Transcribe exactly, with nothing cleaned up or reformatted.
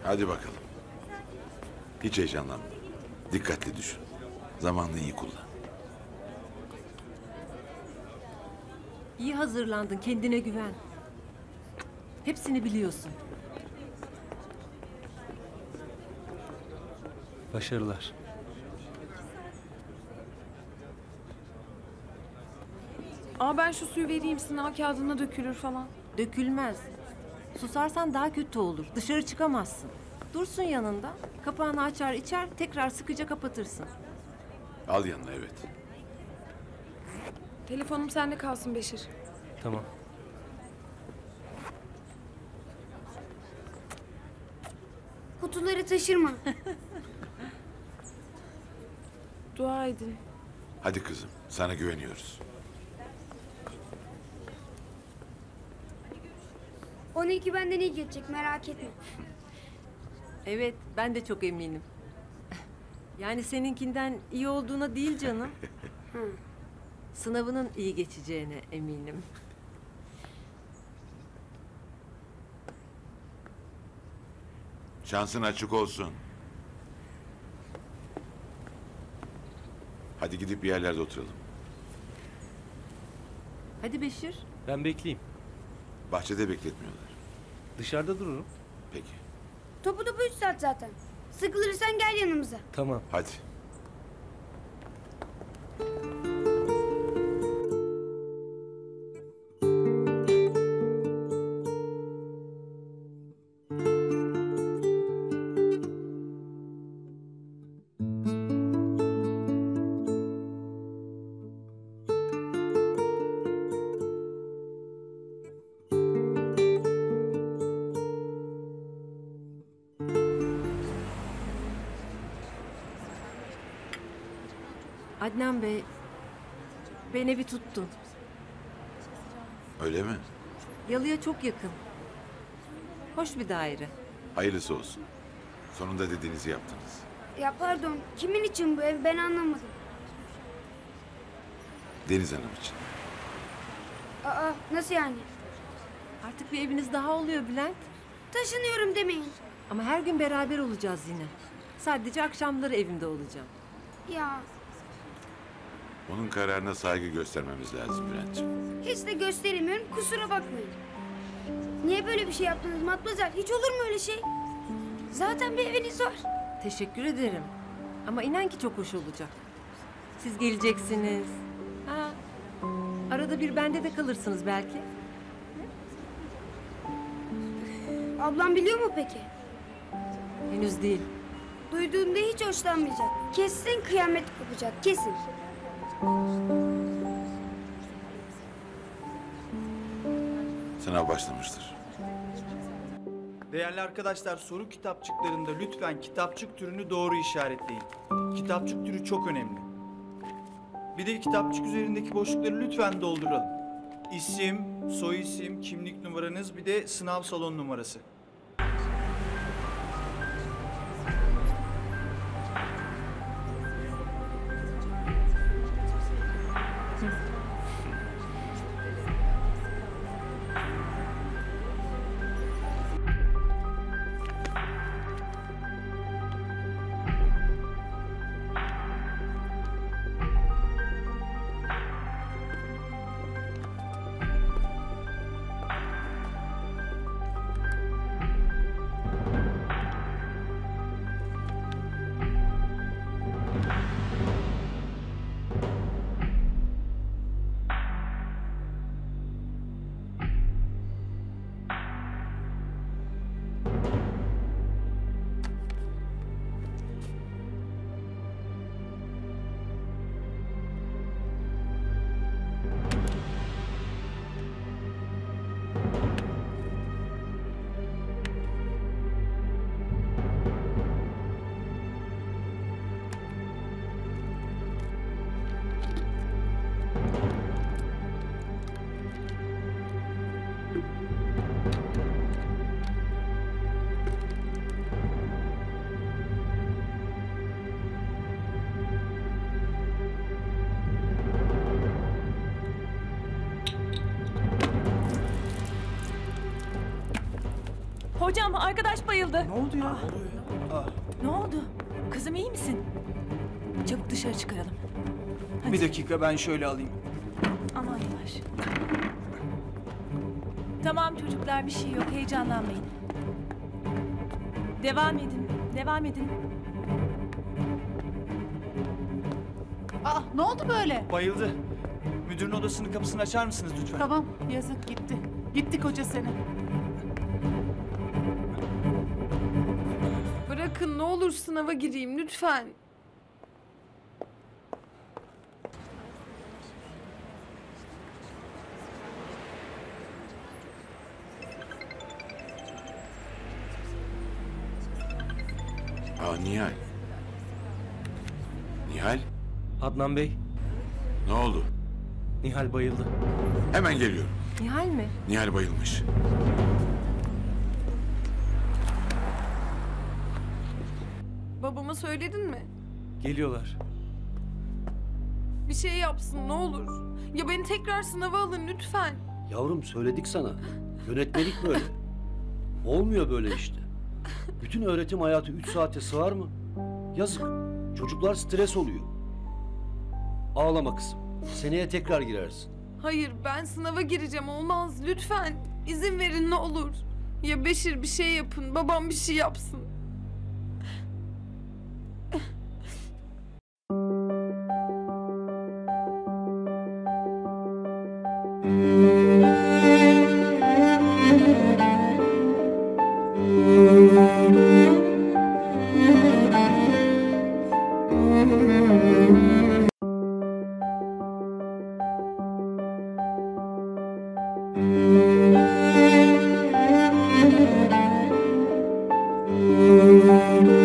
Hadi bakalım. Hiç heyecanlanma. Dikkatli düşün. Zamanını iyi kullan. İyi hazırlandın, kendine güven. Hepsini biliyorsun. Başarılar. Aa ben şu suyu vereyim, sınav kağıdına dökülür falan. Dökülmez. Susarsan daha kötü olur. Dışarı çıkamazsın. Dursun yanında. Kapağını açar içer, tekrar sıkıca kapatırsın. Al yanına, evet. Telefonum sende kalsın Beşir. Tamam. Kutuları taşırma. Dua edin. Hadi kızım, sana güveniyoruz. on iki benden iyi geçecek, merak etme. Evet, ben de çok eminim. Yani seninkinden iyi olduğuna değil canım. Sınavının iyi geçeceğine eminim. Şansın açık olsun. Hadi gidip bir yerlerde oturalım. Hadi Beşir. Ben bekleyeyim. Bahçede bekletmiyorlar. Dışarıda dururum. Peki, Topu topu üç saat zaten. Sıkılırsan gel yanımıza. Tamam. hadi. Adnan Bey, ben evi tuttum. Öyle mi? Yalıya çok yakın. Hoş bir daire. Hayırlısı olsun. Sonunda dediğinizi yaptınız. Ya pardon, kimin için bu ev ben anlamadım. Deniz Hanım için. Aa, nasıl yani? Artık bir eviniz daha oluyor Bülent. Taşınıyorum demeyin. Ama her gün beraber olacağız yine. Sadece akşamları evimde olacağım. Ya Onun kararına saygı göstermemiz lazım Bülent'ciğim. hiç de gösteremiyorum, kusura bakmayın. Niye böyle bir şey yaptınız Matmazel? Hiç olur mu öyle şey? Zaten bir eviniz var. Teşekkür ederim. Ama inan ki çok hoş olacak. Siz geleceksiniz. Ha, arada bir bende de kalırsınız belki. Ablam biliyor mu peki? Henüz değil. Duyduğunda hiç hoşlanmayacak. Kesin kıyamet kopacak, kesin. Sınav başlamıştır. Değerli arkadaşlar, soru kitapçıklarında lütfen kitapçık türünü doğru işaretleyin. Kitapçık türü çok önemli. Bir de kitapçık üzerindeki boşlukları lütfen dolduralım. İsim, soyisim, kimlik numaranız, bir de sınav salon numarası. Hocam arkadaş bayıldı. Ne oldu ya? Ne oldu? Kızım iyi misin? Çabuk dışarı çıkaralım. Hadi. Bir dakika ben şöyle alayım. Aman yavaş. Tamam çocuklar bir şey yok heyecanlanmayın. Devam edin. Devam edin. Aa, ne oldu böyle? Bayıldı. Müdürün odasının kapısını açar mısınız lütfen? Tamam, yazık gitti. Gitti koca sene. Bırakın ne olur sınava gireyim lütfen. Aa Nihal. Nihal, Adnan Bey, ne oldu? Nihal bayıldı. Hemen geliyorum. Nihal mi? Nihal bayılmış. Babama söyledin mi? Geliyorlar. Bir şey yapsın ne olur. Ya beni tekrar sınava alın lütfen. Yavrum söyledik sana. Yönetmelik böyle. Olmuyor böyle işte. Bütün öğretim hayatı üç saate sığar mı? Yazık. Çocuklar stres oluyor. Ağlama kızım. Seneye tekrar girersin. Hayır ben sınava gireceğim olmaz lütfen. İzin verin ne olur. Ya Beşir bir şey yapın babam bir şey yapsın. Müzik